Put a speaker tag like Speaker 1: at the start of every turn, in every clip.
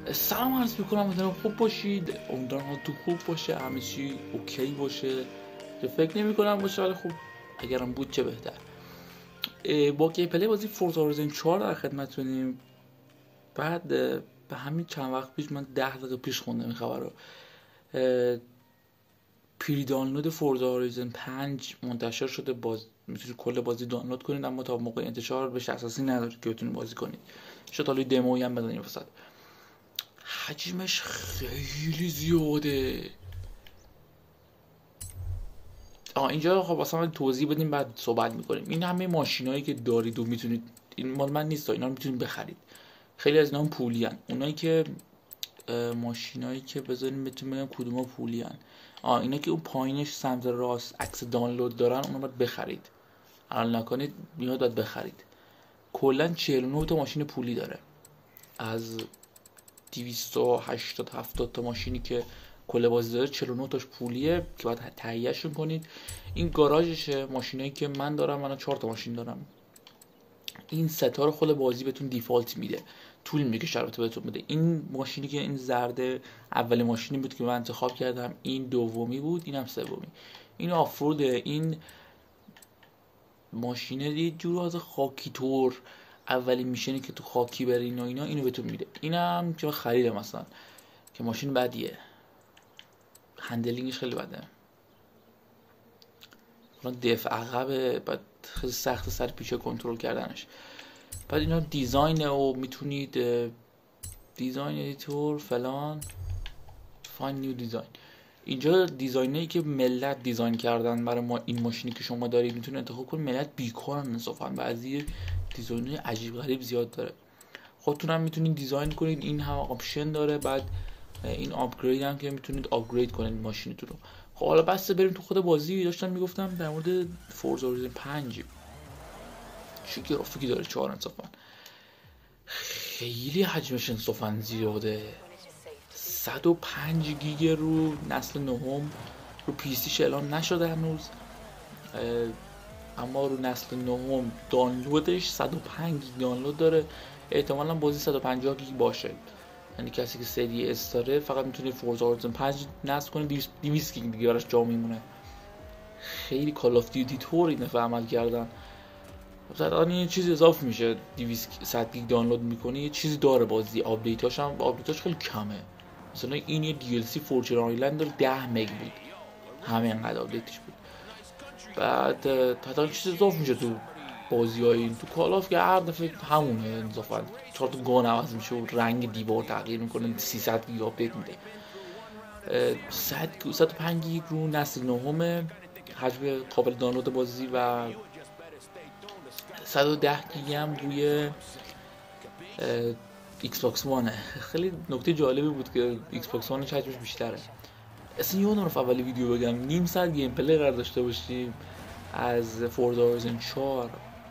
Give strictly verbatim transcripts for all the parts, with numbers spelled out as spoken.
Speaker 1: سلام عرض میکنم، امیدوارم خوب باشید، امیدوارم حالتون خوب باشه، همه چی اوکی باشه که فکر نمی کنم باشه، ولی خب اگرم بود چه بهتر. با گیم پلی بازی فورزا هورایزن چهار در خدمتتونیم. بعد به همین چند وقت پیش، من ده دقیقه پیش خوندم این خبر رو، پری دانلود فورزا هورایزن پنج منتشر شده. باز میتونید کل بازی دانلود کنید، اما تا موقع انتشار به اساسی نداره که بتونید بازی کنید. شاید حالا دمویی هم بدن این وسط. حجمش خیلی زیاده. آه اینجا خب واسه من توضیح بدیم بعد صحبت میکنیم. این همه ماشینایی که دارید و میتونید، این مال من نیست، اینا رو میتونید بخرید. خیلی از اینا هم پولی ان. اونایی که ماشینایی که بذارین بتونید بگم کدوما پولی ان. آه اینا که اون پایینش سمت راست عکس دانلود دارن، اونا باید بخرید. عمل نکنید، میاد باید بخرید. کلا چهل و نه تا ماشین پولی داره. از دویست و هشتاد هفتاد تا ماشینی که کل بازی داره، چهل و نه تاش پولیه که باید تهیه‌شون کنید. این گاراژشه، ماشینایی که من دارم، من چهار تا ماشین دارم. این ستا رو خود بازی بهتون دیفالت میده، طول میکشه البته بهتون بده. این ماشینی که این زرده اول ماشینی بود که من انتخاب کردم، این دومی بود، اینم سومی. این آفروده. این ماشینه یه جور از خاکی طور اولی میشنی که تو خاکی برین و اینا، اینو بهتون میده. اینم که خریدم مثلا، که ماشین بدیه، هندلینگش خیلی بده، دفع عقبه، بعد خیلی سخت سر پیچه کنترل کردنش. بعد اینا دیزاینه و میتونید دیزاین ادیتور فلان، فاین نیو دیزاین. اینجا دیزاینایی که ملت دیزاین کردن برای ما این ماشینی که شما دارید میتونید انتخاب کنید. ملت بیکارن انصافا، بعضی دیزاینای عجیب غریب زیاد داره. خودتون هم میتونید دیزاین کنید. این هم آپشن داره. بعد این آپگرید هم که میتونید آپگرید کنید ماشینتون رو. خب حالا بس بریم تو خود بازی. داشتم میگفتم در مورد فورزا هورایزن پنج چه گرافیکی داره. چهار انصافا خیلی حجمش انصافا زیاده. صد و پنج گیگ رو نسل نهم رو پیسیش اعلام نشده هنوز، اما رو نسل نهم دانلودش صد و پنج گیگ دانلود داره. احتمالاً بازی صد و پنجاه گیگ باشه، یعنی کسی که سری اس داره فقط میتونه فورزا هورایزن پنج نصب کنه. دویست گیگ دیگه براش جا میمونه. خیلی کال آف دیوتی طور این دفعه عمل کردن. مثلا یه چیزی اضافه میشه، دویست صد گیگ دانلود میکنی، یه چیزی داره بازی. آپدیتاش هم آپدیتاش خیلی کمه. مثلا این یه دی ال سی فورچون آیلند داره، ده مگ بود، همه انقدر آپدیتش بود. بعد تا چیزی اضافه میشه تو بازی‌های این. تو کال آف که هر دفعه همونه انصافا، چهار تا گان عوض میشه و رنگ دیوار تغییر میکنه. سیصد گیگ آپدیت میده. صد و پنج گیگ رو نسل نهم حجم قابل دانلود بازی و صد و ده گیگ هم روی ایکس باکس وانه. خیلی نکته جالبی بود که ایکس باکس وانش حجمش بیشتره. اصلا یادم رفت اولی ویدیو بگم، نیم ساعت گیم پلی قرار داشته باشیم از فورزا هورایزن چهار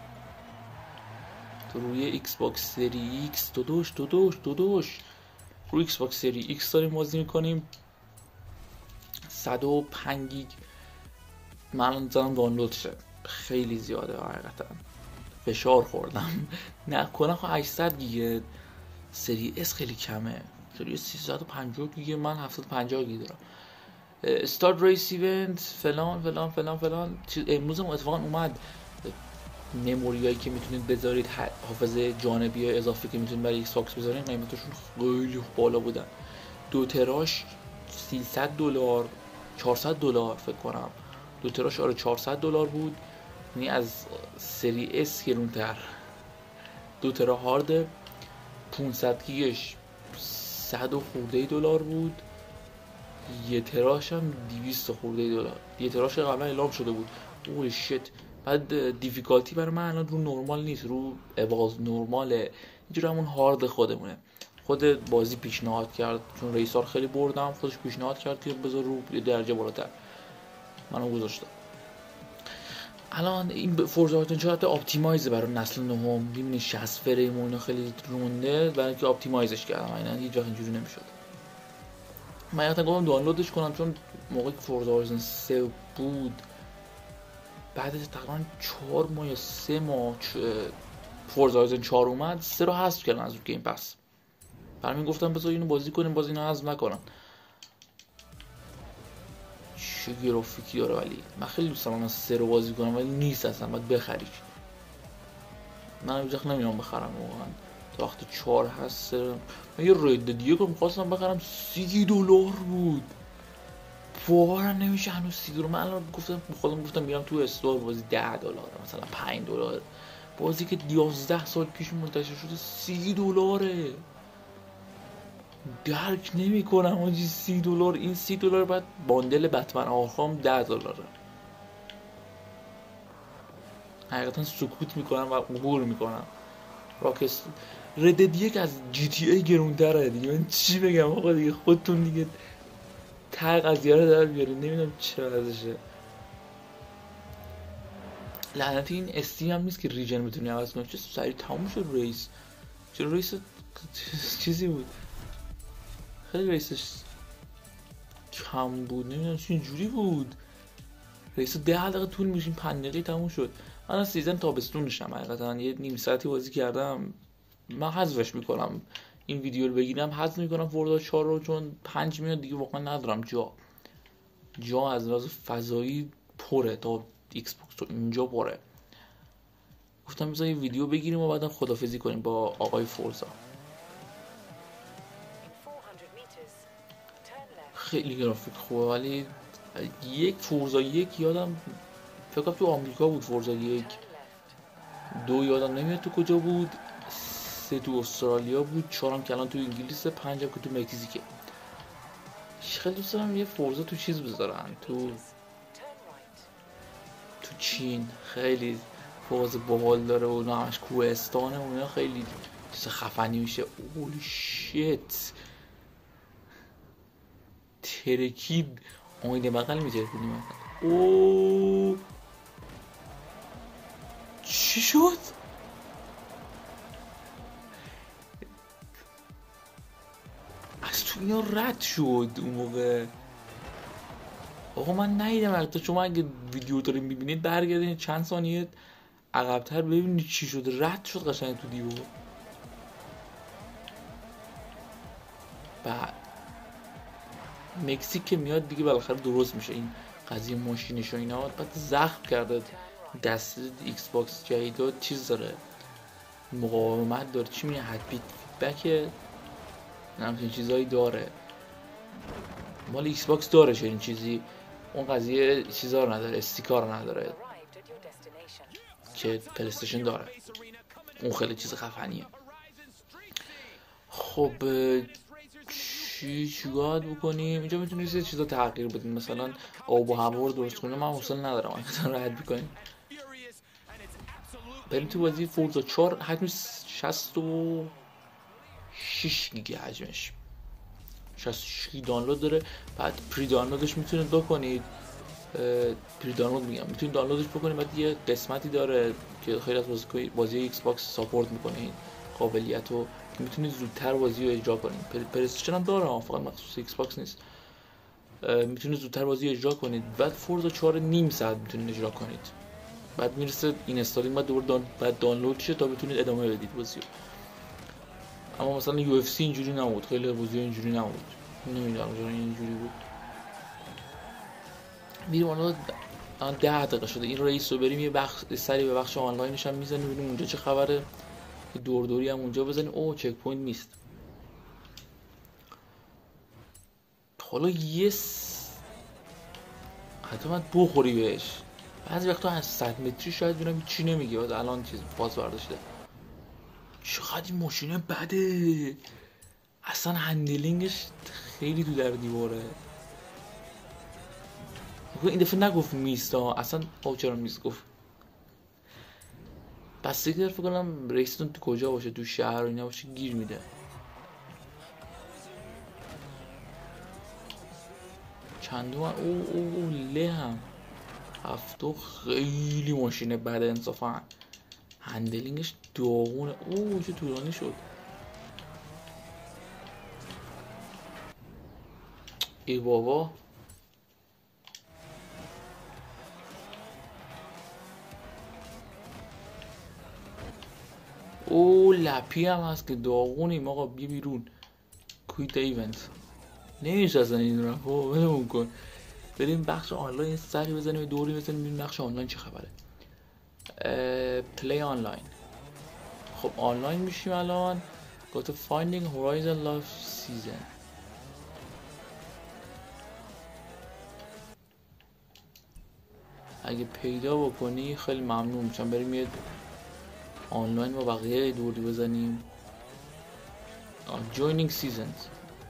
Speaker 1: تو روی ایکس باکس سری ایکس. دودوش دودوش دودوش روی ایکس باکس سری ایکس داریم بازی میکنیم. صد و پنج گیگ من الان زدم دانلود شد. خیلی زیاده حقیقتا، فشار خوردم. نه کنم خب هشتصد گیگ سری اس خیلی کمه. سری سیصد و پنجاه گیگ، من هفتصد و پنجاه گیگ دارم. استارت ریس ایونت فلان فلان فلان فلان. امروز هم اتفاقا اومد مموریایی که میتونید بذارید، حافظه جانبی اضافی که میتونید برای ایکس باکس بذارید، قیمتشون خیلی بالا بودن. دو تراش سیصد دلار، چهارصد دلار فکر کنم. دو تراش آره چهارصد دلار بود، یعنی از سری اس گرونتر. دو ترا هارد پانصد گیگش صد و خورده دلار بود. یه تراش هم دویست خورده دلار. یه تراش قبلا اعلام شده بود. اوه شت. بعد دیفیکالتی برای من الان رو نورمال نیست، رو اباز نورماله، اینجوری همون هارد خودمونه. خود بازی پیشنهاد کرد، چون ریسار خیلی بردم، خودش پیشنهاد کرد که بذار رو درجه بالاتر، منو گذاشتم. الان این فورزا هورایزن چهار اپتیمایز برای نسل نهم، می‌بینی شصت فریم و اینا خیلی رونده، برای اینکه اپتیمایزش کردم. اینا هیچ وقت اینجوری نمی‌شد. من حتی گفتم دانلودش کنم، چون موقعی که فورزا هورایزن سه بود، بعد تقریبا چهار ماه یا سه ماه فورزا هورایزن چهار اومد، سه رو حذف کردن از گیم پس. برای من گفتم بذار اینو بازی کنیم، باز اینو حذف نکنن. چه گرافیکی داره، ولی من خیلی دوست دارم مثلا سه رو بازی کنم ولی نیست اصلا، باید بخریش. من هیچ وقت نمیام بخرم واقعا. تا وقتی چهار هست من یه رید دیگه که میخواستم بخرم سی دلار بود. باورم نمیشه هنوز سی دلار. من الان گفتم خودم گفتم میرم تو استور بازی ده دلار مثلا پنج دلار، بازی که یازده سال پیش منتشر شده سی دلاره. درک نمی کنم آجی سی دلار. این سی دلار بعد باندل بتمن آرخام ده دلاره. حقیقتا سکوت میکنم و عبور میکنم. راکس ردد یک از جی تی ای گرونتره دیگه. من چی بگم آقا دیگه، خودتون دیگه ته قضیه رو در بیارید. نمیدونم چه وضعشه. لعنتی این استیم هم نیست که ریجن میتونی عوض کنی. چه سریع تموم شد ریس. چه ریس چیزی بود، خیلی ریسش کم بود. نمیدونم چه اینجوری بود. ریس ده دقیقه طول میشین پنج دقیقه تموم شد. من از سیزن تابستونشم حقیقتا یه نیم ساعتی بازی کردم. من حذفش میکنم، این ویدیو رو بگیرم حذف میکنم فورزا چهار رو، چون پنج میاد دیگه واقعا ندارم جا. جا از لحاظ فضایی پره، تا ایکس باکس تو اینجا پره. گفتم بذار یه ویدیو بگیریم و بعدم خدافظی کنیم با آقای فورزا. خیلی گرافیک خوبه، ولی یک فورزا یک یادم فکر کنم تو آمریکا بود، فورزا یک. دو یادم نمیاد تو کجا بود، سه تو استرالیا بود، چهارم که الان تو انگلیسه، پنجم که تو مکزیکه. خیلی دوست دارم یه فورزا تو چیز بذارن، تو تو چین. خیلی فورزا باحال داره و اونا همش کوهستانه و اونا، خیلی چیز خفنی میشه. اولی شیت ترکید آینه بغل میتره کنیم. اوه چی شد؟ از تو اینا رد شد اون موقع. آقا من ندیدم حتی. شما اگه ویدیو داریم میبینید برگردین چند ثانیه عقب‌تر ببینید چی شد. رد شد قشنگ تو دیوار. بعد مکزیک که میاد دیگه بالاخره درست میشه این قضیه ماشینش و اینا. بعد زخم کرده دست ایکس باکس جدید چیز داره، مقاومت داره، چی میگه هد بیت فیدبک، همچین چیزایی داره. مال ایکس باکس داره چنین چیزی، اون قضیه چیزا رو نداره، استیکار نداره که پلی استیشن داره. اون خیلی چیز خفنیه. خب چی چیکار بکنیم اینجا؟ میتونید یه چیزا تغییر بدیم، مثلا آب و هوا رو درست کنیم. من حوصله ندارم مثلا رد بکنیم. بریم تو بازی فورزا چهار. حجم شصت و شش گیگ حجمش، شصت و شش گیگ دانلود داره. بعد پری دانلودش میتونید بکنید. پری دانلود میگم میتونید دانلودش بکنید. بعد یه قسمتی داره که خیلی از بازی بازی ایکس باکس ساپورت میکنه این قابلیتو، که میتونید زودتر بازی رو اجرا کنید. پلی استیشن هم داره، فقط مخصوص ایکس باکس نیست. میتونید زودتر بازی اجرا کنید. بعد فورزا چهار نیم ساعت میتونید اجرا کنید. بعد میرسه این استالینگ، بعد دوباره دان... بعد دانلود شه تا بتونید ادامه بدید بازی رو. اما مثلا یو اف سی اینجوری نبود، خیلی بازی اینجوری نبود. نمیدونم چرا اینجوری بود. میریم حالا ده دقیقه شده این ریس رو بریم یه بخش سری به بخش آنلاینش هم میزنیم ببینیم اونجا چه خبره. دور دوری هم اونجا بزنیم. اوه چک پوینت نیست. حالا یس حتی من بخوری بهش. بعضی وقتا از صد متری شاید ببینم چی نمیگه، بعد الان چیز فاز برداشته. چقدر این ماشینه بده، اصلا هندلینگش خیلی تو در دیواره. این دفعه نگفت میست ها اصلا. آو چرا میست گفت؟ بس دیگه فکر کنم ریستون تو کجا باشه، تو شهر و اینا باشه گیر میده. چندو من او او او له هم هفتو خیلی ماشینه بده انصافا. هندلینگش داغونه. اوه چه طولانی شد. ای بابا او لپی هم هست که داغونیم آقا. بی بیرون کویت ایونت نمیشه اصلا این رو ولمون کن. بریم بخش آنلاین سری بزنیم دوری بزنیم ببینیم بخش آنلاین چه خبره. پلی آنلاین. خب آنلاین میشیم الان. گفته Finding Horizon Love Season. اگه پیدا بکنی خیلی ممنون میشم. بریم یه آنلاین با بقیه دوری بزنیم. Joining Seasons.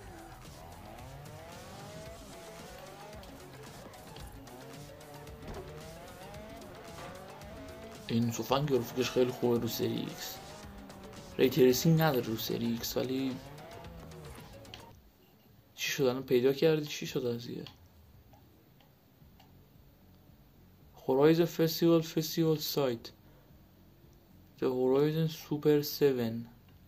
Speaker 1: این صوفن گرافیکش خیلی خوبه رو سری ایکس. ریتریسینگ نداره رو سری ایکس ولی چی شد الان پیدا کردی؟ چی شد ازیه؟ Horizon Festival Festival Site The Horizon Super seven.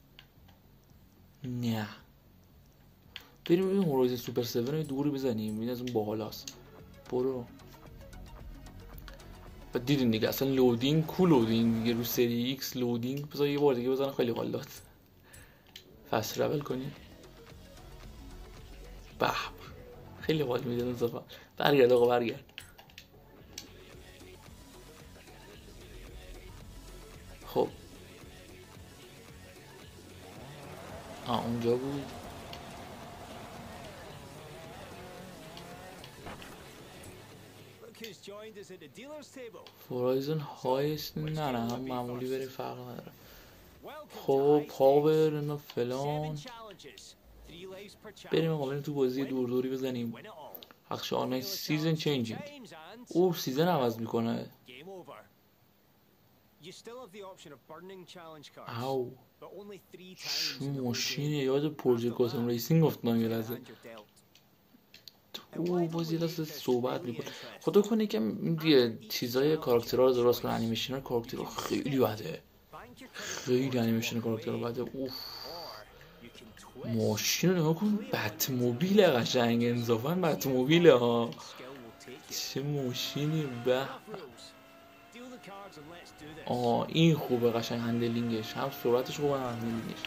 Speaker 1: نه بریم این Horizon Super seven رو دوری بزنیم. این از اون باحالاست. برو. و دیدین دیگه اصلا لودینگ کو لودینگ دیگه رو سری ایکس لودینگ. بذار یه بار دیگه بزنم خیلی حال داد. فست ترول کنیم. به خیلی حال میده اضافه. برگرد آقا برگرد. خب آه اونجا بود. Horizon هایست نه نه هم معمولی بریم فرق نداره. خب پاور اینا فلان. بریم آقا بریم تو بازی دور دوری بزنیم. بخش آنلاین سیزن چینجینگ. او سیزن عوض میکنه. او چه ماشینه. یاد پروژه گاتم ریسینگ افتادم یه لحظه. او باز یه لحظه صحبت میکنه. خدا کنه که دیگه چیزای کاراکترها رو درست کنه. انیمیشن کاراکترها خیلی بده. خیلی انیمیشن کاراکترها بده. اوف ماشین رو نگاه کن. بتموبیل قشنگ. انصافا بتموبیله ها. چه ماشینی. به آه این خوبه قشنگ هندلینگش. هم سرعتش خوبه هم هندلینگش.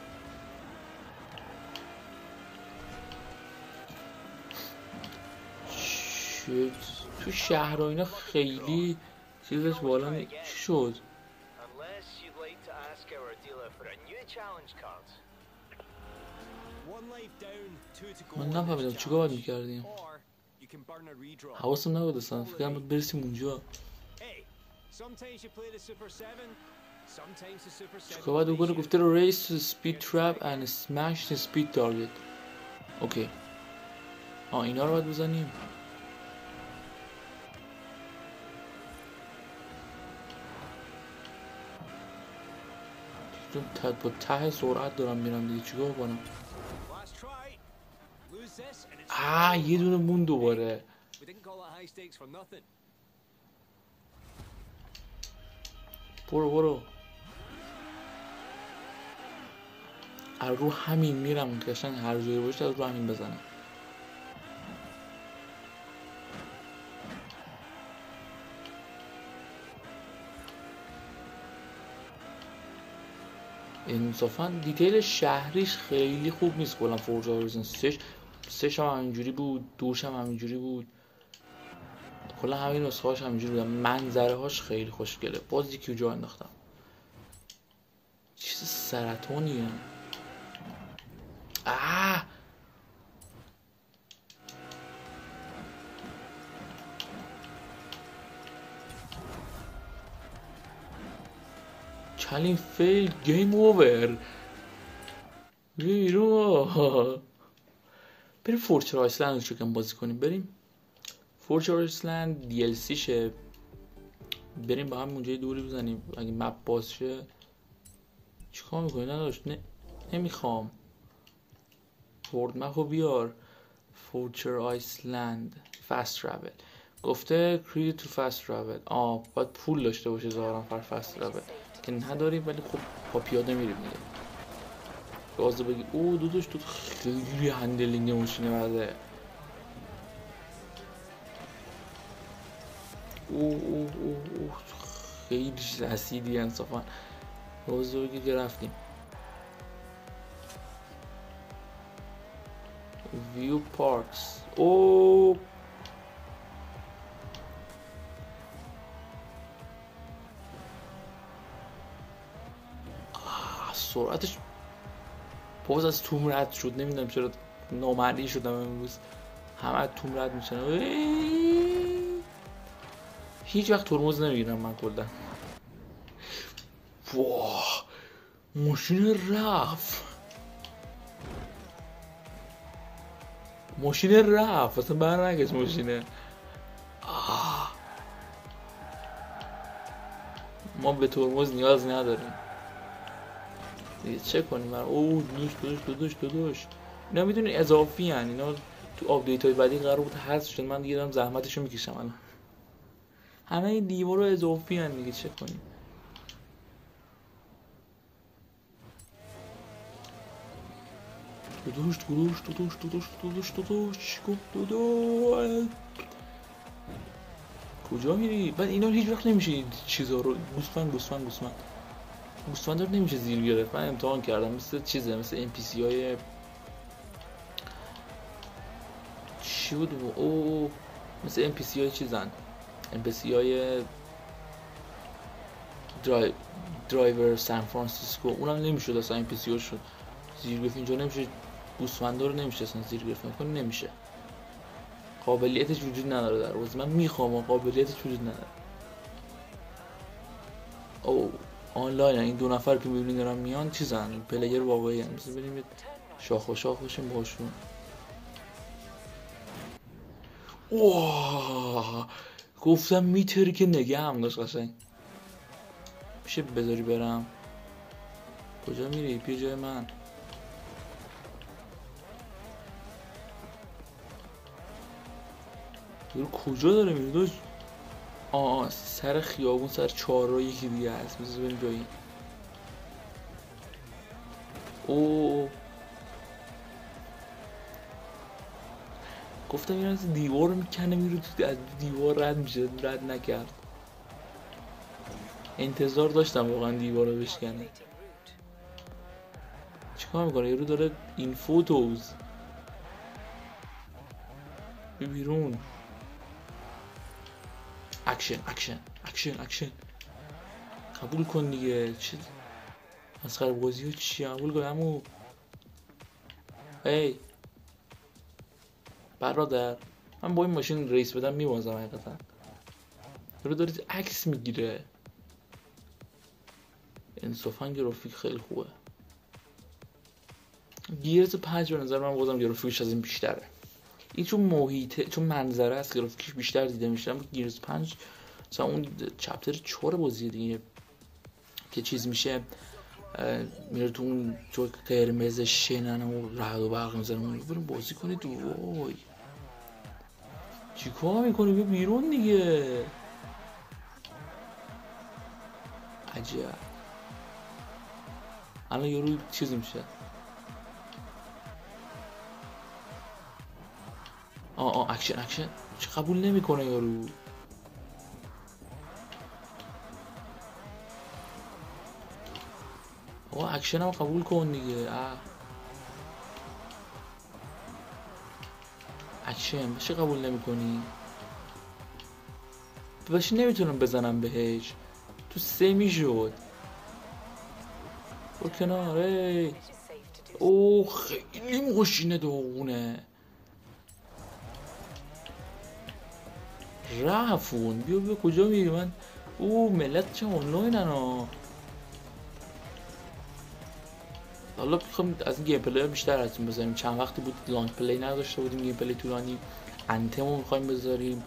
Speaker 1: تو شهر و اینا خیلی چیزش بالا نی... چی شد؟ من نفهمیدم چیکار باید میکردیم. حواسم نبود اصلا. فکرم بود برسیم اونجا. چیکار باید بکنه؟ گفته رو race to speed trap and smash the speed target. اوکی آه اینا رو باید بزنیم. چون با ته سرعت دارم میرم دیگه چیکار کنم؟ آه یه دونه مون دوباره. برو برو. از رو همین میرم قشنگ هر جایی باشه از رو همین بزنم. انصافا دیتیل شهریش خیلی خوب نیست کلا. فورزا هوریزون سه سه هم همینجوری بود. دوش هم همینجوری بود. کلا همین نسخه هاش همینجوری بودن. منظره هاش خیلی خوشگله. باز یکی جا انداختم. چیز سرطانیه. آه چالین فیل گیم اوور. بیرو بریم فورچر آیسلند رو چکم بازی کنیم. بریم فورچر آیسلند دی ال سی شه. بریم با هم اونجای دوری بزنیم. اگه مپ باز شه چیکار میکنی؟ نداشت نه نمیخوام. ورد مپ رو بیار. فورچر آیسلند فست ترافل. گفته کریدیت تو فست ترافل. آه باید پول داشته باشه ظاهرا فر فست ترافل که نداریم ولی خب با پیاده میریم دیگه. گازو بگی. او دو دوش دو خیلی هندلینگ ماشینه بعده. او او او او خیلی رسیدی انصافا. گازو بگی که رفتیم. ویو پارکس. او سرعتش باز از توم رد شد. نمیدونم چرا نامرئی شدم امروز، همه از توم رد میشن. هیچ وقت ترمز نمیگیرم من کلا. واه ماشین رفت، ماشین رفت اصلا بر نگشت ماشینه. آه. ما به ترمز نیاز نداریم دیگه. چه کنیم من؟ اوه دوش دوش دوش دوش اینا میدونی اضافی هن. اینا تو آپدیت های بعدی قرار بود حذف شد. من دیگه دارم زحمتشو میکشم الان. همه این دیوار اضافی هن دیگه، چه کنیم؟ دودوش دودوش دودوش دودوش دودوش دودوش دودوش. کجا میری؟ بعد اینا هیچ وقت نمیشه چیزا رو گوسفند گوسفند گوسفند گوسفند رو نمیشه زیر گرفت. من امتحان کردم مثل چیزه، مثل ام پی سی های چی بود او، مثل ام پی سی های چیزن، ام پی سی های درای... درایور سان فرانسیسکو. اونم نمیشد اصلا ام پی سی ها شد زیر گرفت. اینجا نمیشه گوسفندا رو نمیشه اصلا زیر گرفت کنی، نمیشه. قابلیتش وجود نداره در واقع. من میخوام قابلیتش وجود نداره. او آنلاین این دو نفر که میبینید دارن میان چیزن، پلیر واقعی ان. مثلا بریم شاخ و شاخ بشیم باشون. اوه گفتم میتری که نگه هم داشت قشنگ. میشه بذاری برم؟ کجا میری؟ بیا جای من. یارو کجا داره میری دوش؟ آه سر خیابون، سر چهارراه یکی دیگه هست. بذار بریم جایی. اوه گفتم این از دیوار میکنه میره تو، از دیوار رد میشه، رد نکرد. انتظار داشتم واقعا دیوار رو بشکنه. چیکار میکنه؟ یارو داره این فوتوز بی بیرون. اکشن اکشن اکشن اکشن. قبول کن دیگه. چه مسخره بازی ها چیه؟ قبول کن عمو. هی برادر، من با این ماشین ریس بدم میوازم حقیقتا. یارو داره عکس میگیره. انصافا گرافیک خیلی خوبه. گیرز پنج به نظر من بازم گرافیکش از این بیشتره. این چون محیطه، چون منظره است، گرافیکش بیشتر دیده میشه. اما گیرز پنج مثلا اون چپتر چهار بازی دیگه که چیز میشه، میره تو اون جو قرمز شنن و رعد و برق میزنه. اون بریم بازی کنید. وای چی کار میکنی؟ بیا بیرون دیگه. عجب. الان یارو چیز میشه. آه آه اکشن اکشن. چه قبول نمیکنه یارو. آه اکشن هم قبول کن دیگه. اه اکشن چه قبول نمیکنی؟ باشه نمیتونم بزنم بهش. تو سه میشد. برو کنار. ای اوه خیلی ماشین داغونه. رفون. بیا بیا کجا میری؟ من اوه ملت چه آنلاین انا. حالا بخوام از این گیم پلی بیشتر ازتون بذاریم. چند وقتی بود لانگ پلی نداشته بودیم، گیم پلی طولانی. انتمو میخوایم بذاریم.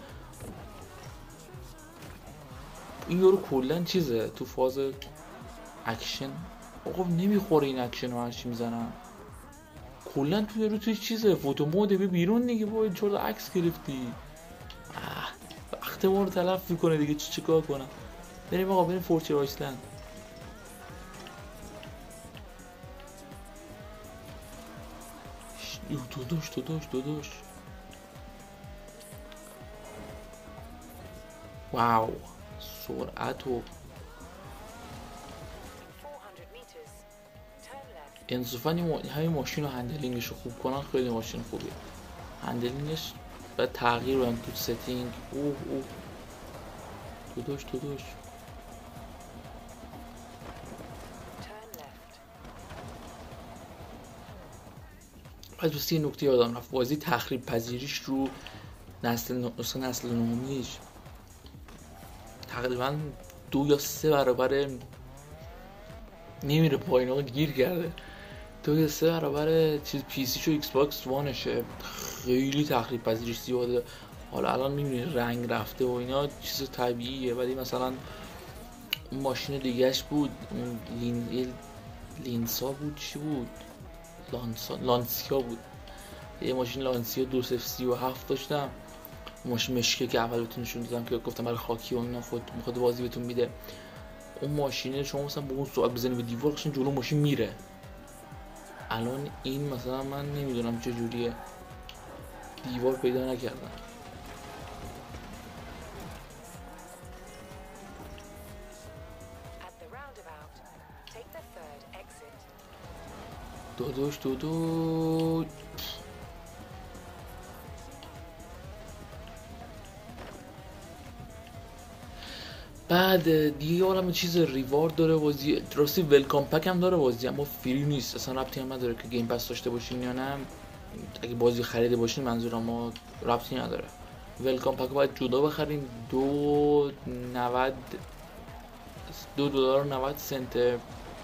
Speaker 1: این یارو کلا چیزه تو فاز اکشن. آقا نمیخوره این اکشن رو هرچی میزنم. کلا تو یارو توی چیزه فوتو موده. بی بیرون دیگه. باید چرا عکس گرفتی؟ وقت ما رو تلف میکنه دیگه. چی چیکار کنم؟ بریم آقا بریم فورچر آیسلند. دودوش دودوش دودوش. واو سرعت و انصافا همین ماشین رو هندلینگش رو خوب کنن خیلی ماشین خوبیه. هندلینگش باید تغییر بدن تو ستینگ. اوه اوه تو دوش تو دوش باید بسی یه نکته یادم رفت، بازی تخریب پذیریش رو نسل نسل نسل نومیش تقریبا دو یا سه برابر نمیره پایین، آقا گیر کرده، دو یا سه برابر چیز پی سی شو ایکس باکس وانشه. خیلی تخریب پذیریش زیاده. حالا الان میبینی رنگ رفته و اینا چیز طبیعیه، ولی مثلا اون ماشین دیگهش بود، اون لین... لینسا بود، چی بود؟ لانسا... لانسیا بود. یه ماشین لانسیا دو صفر سی و هفت داشتم، ماشین مشکه که اول بهتون نشون دادم که گفتم برای خاکی و اینا خود میخواد بازی بهتون میده. اون ماشینه شما مثلا با اون سرعت بزنی به دیوار قشنگ جلو ماشین میره. الان این مثلا من نمیدونم چه جوریه، دیوار پیدا نکردم. داداش داداش بعد دیگه عالم چیز ریوارد داره بازی، راستی ولکام پک هم داره بازی، اما فری نیست اصلا، ربطی هم نداره که گیم پس داشته باشین یا نه. اگه بازی خریده باشین منظورم، ما ربطی نداره. ولکام پک باید جدا بخرین، دو نود دو دلار و نود سنت، یعنی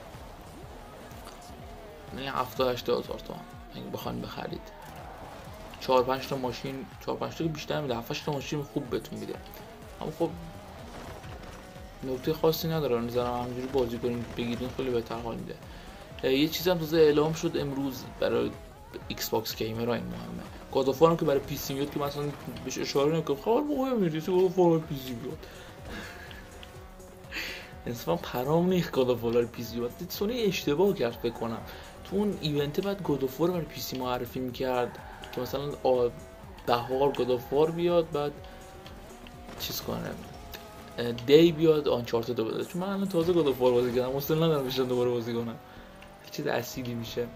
Speaker 1: هفتاد هشتاد هزار تومان اگه بخواین بخرید. چهار پنج تا ماشین، چهار پنج تا بیشتر میده، هفت هشت تا ماشین خوب بهتون میده. اما خب نکته خاصی نداره، نظرم همینجوری بازی کنیم بگیرین خیلی بهتر حال میده. یه چیزی هم تازه اعلام شد امروز برای ایکس باکس گیمرها، این مهمه. گاد آف وار که برای پی سی میاد که مثلا بهش اشاره نکنم خبر مهم نیست، گاد آف وار پی سی میاد. انصافا پرام نیست گاد آف وار برای پی سی میاد. سونی اشتباه کرد فکر کنم، تو اون ایونت بعد گاد آف وار برای پی سی معرفی میکرد که مثلا بهار گاد آف وار بیاد، بعد چیز کنه دی بیاد آنچارتد رو بده. چون من الان تازه گاد آف وار بازی کردم، اصلا ندارم بشم دوباره بازی کنم، چیز اصیلی میشه.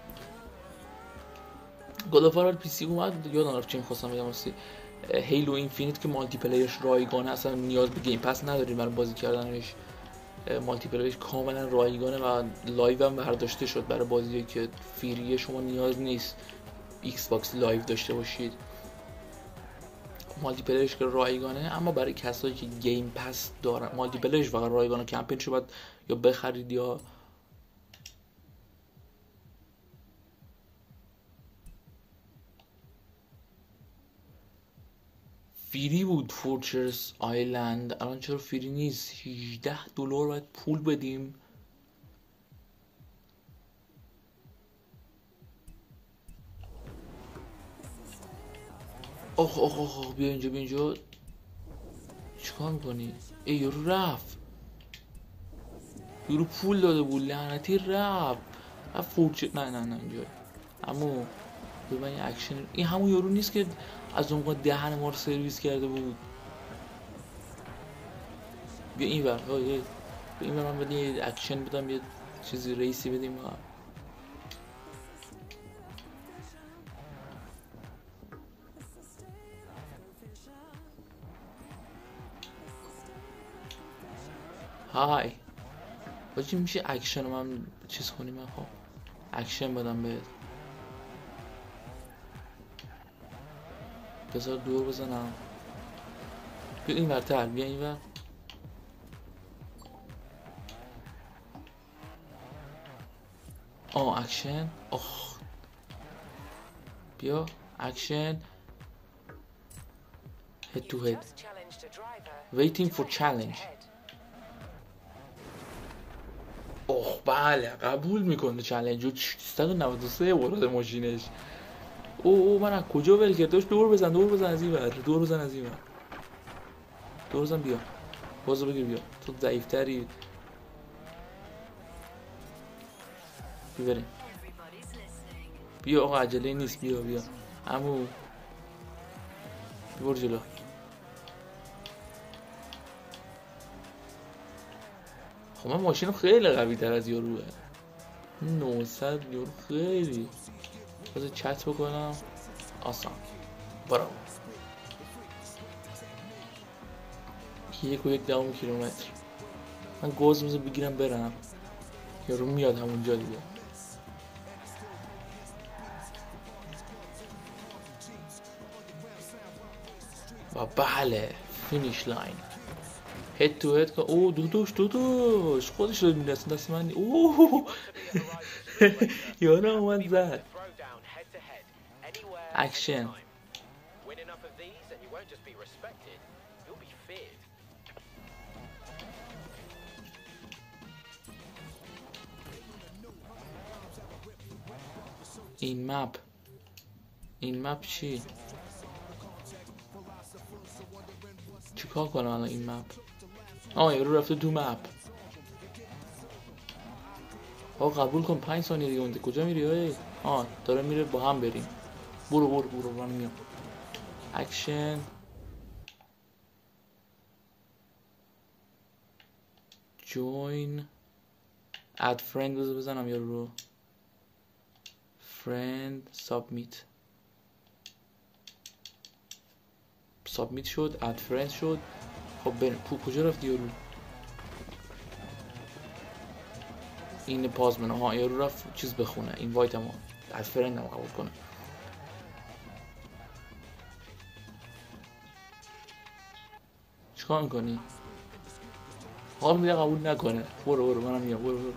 Speaker 1: گاد آف وار پی سی اومد، یادم رفت چی می‌خواستم بگم. واسه هیلو اینفینیت که مالتی پلیرش رایگانه، اصلا نیاز به گیم پس نداری برای بازی کردنش، مالتی پلیرش کاملا رایگانه و لایو هم برداشته شد برای بازیایی که فریه، شما نیاز نیست ایکس باکس لایو داشته باشید. مالتی پلیرش که رایگانه، اما برای کسایی که گیم پس دارن مالتی پلیرش فقط رایگانه، کمپین شو باید یا بخرید یا فری بود. فورچرس آیلند الان چرا فری نیست؟ هجده دلار باید پول بدیم. آخ آخ آخ بیا اینجا بیا اینجا، چیکار میکنی؟ ای یارو رفت، یارو پول داده بود لعنتی رفت. رفت فورچرس، نه نه نه اینجا امو به من یه اکشن. این همون یارو نیست که از اون موقع دهن ما رو سرویس کرده بود؟ بیا این ور، بیا این ور، من بدیم یه اکشن بدم، یه چیزی ریسی بدیم. های باجی میشه اکشن رو من چیز کنیم؟ من خب اکشن بدم بهت، بذار دور بزنم. بیا این ورتر، بیا این ور. آه اکشن، آخ بیا اکشن. head to head waiting for challenge. اوه بله قبول میکنه چالش رو. صد و نود و سه ورود ماشینش. او او من از کجا ول کردش؟ دور بزن دور بزن از این ور، دور بزن از این ور، دور بزن. بیا بازو بگیر، بیا تو ضعیف‌تری. بیا بریم، بیا آقا عجله نیست، بیا بیا عمو ببر جلو. خب من ماشینم خیلی قوی تر از یاروه. نهصد یورو خیلی. بذار چت بکنم. آسان براو. یک و یک دهم کیلومتر. من گاز میزه بگیرم برم، یارو میاد همونجا دیگه. و بله فینیش لاین، هد تو هد. او دودوش دودوش خودش رو میرسن دست من. اوه یارو اومد زد. اکشن. این مپ این مپ چی؟ چیکار کنم الان این مپ؟ آه یارو رفته تو مپ. آقا قبول کن پنج ثانیه دیگه مونده. کجا میری اوی؟ آه داره میره با هم بریم. برو برو برو من میام. اکشن. جوین اد فرند. بذار بزنم یارو رو. فرند سابمیت. سابمیت شد. اد فرند شد. خب بریم. پو کجا رفت یارو؟ این پاز منو. ها یارو رفت چیز بخونه. این وایت هم اد فرند هم قبول کنه. چیکار میکنی؟ حال میده قبول نکنه. برو برو منم میام. برو برو.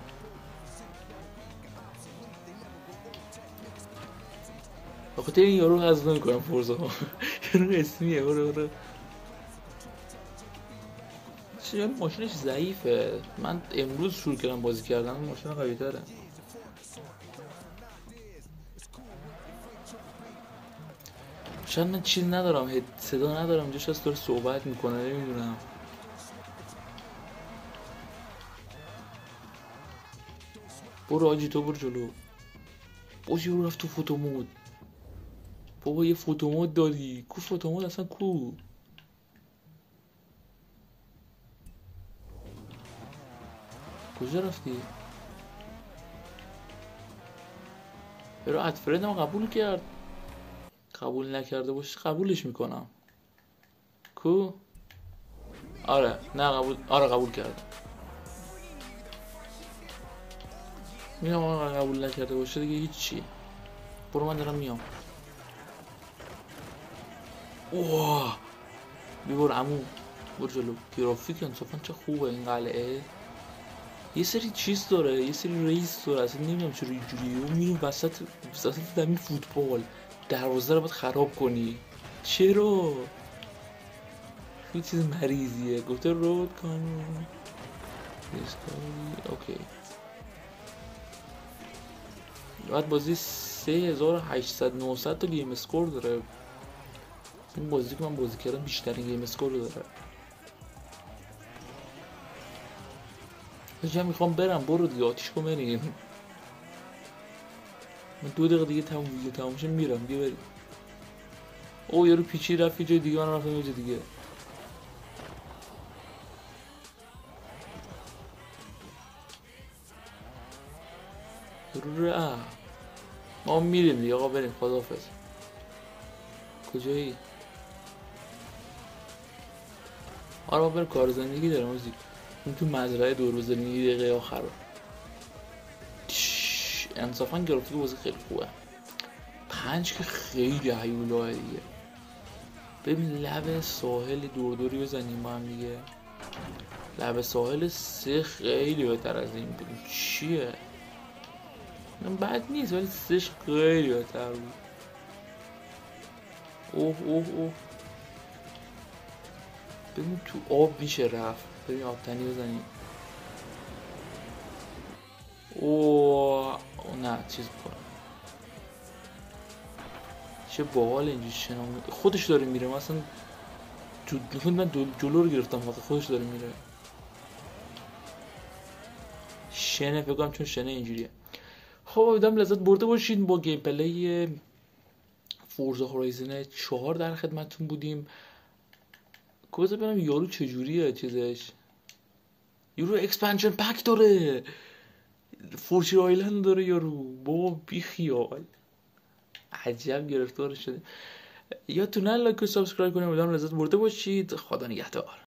Speaker 1: بخاطر این یارو حذف نمیکنم فورزا. یارو اسمیه. برو برو. چرا ماشینش ضعیفه؟ من امروز شروع کردم بازی کردن. ماشین قوی تره. شاید من چیز ندارم، صدا ندارم. جاش از داره صحبت میکنه نمیدونم. برو آجی تو برو جلو. باجی رو رفت تو فوتو مود. بابا یه فوتو مود دادی. کو فوتو مود اصلا کو؟ کجا رفتی؟ برو اد فرند هم قبول کرد. قبول نکرده باشه قبولش میکنم. کو؟ آره نه قبول. آره قبول کرد. میام. آره قبول نکرده باشه دیگه هیچی. برو من دارم میام. اوه بیبور عمو. برو جلو. گرافیک انصافا چه خوبه این قلعه. یه سری چیز داره، یه سری ریس داره. اصلا نمیدونم چرا اینجوریه. اون میریم وسط وسط زمین فوتبال دروازه رو باید خراب کنی. چرا؟ یه چیز مریضیه. گفته رود کن. اوکی. بعد بازی سه هزار و هشتصد نهصد تا گیم اسکور داره. این بازی که من بازی کردم بیشترین گیم اسکور داره. هجا میخوام برم. برو دیگه آتیش کن بریم. من دو دقیقه دیگه تموم ویدیو تموم شه میرم. بیا بریم. او یارو پیچی رفت یه جای دیگه. من رفتم یه جای دیگه. رو اه ما میریم دیگه آقا. بریم خداحافظ. کجایی؟ آره ما بریم کار زندگی دارم ازی. اون تو مزرعه دور بزنیم یه دقیقه آخر رو. انصافا گرافیک بازی خیلی خوبه. پنج که خیلی هیولاه دیگه. ببین لب ساحل دور دوری بزنیم با هم دیگه. لب ساحل سه خیلی بهتر از این بود. چیه؟ من بد نیست ولی سهش خیلی بهتر بود. اوه اوه اوه. ببین تو آب میشه رفت. ببین آب تنی بزنیم. اوه نه چیز بکنم. چه باحال اینجوری شنا. خودش داره میره. مثلا تو من جلو رو گرفتم فقط خودش داره میره. شنه فکر کنم چون شنه اینجوریه. خب امیدوارم لذت برده باشین با گیم پلی فورزا هورایزن چهار در خدمتتون بودیم. کوزه ببینم یارو چجوریه چیزش. یارو اکسپنشن پک داره. فورچی آیلند داره یارو، بابا بی خیال، عجب گرفتار شده. یا تو نه لایک و سابسکرایب کنیم، امیدوارم لذت برده باشید. خدا نگهدار.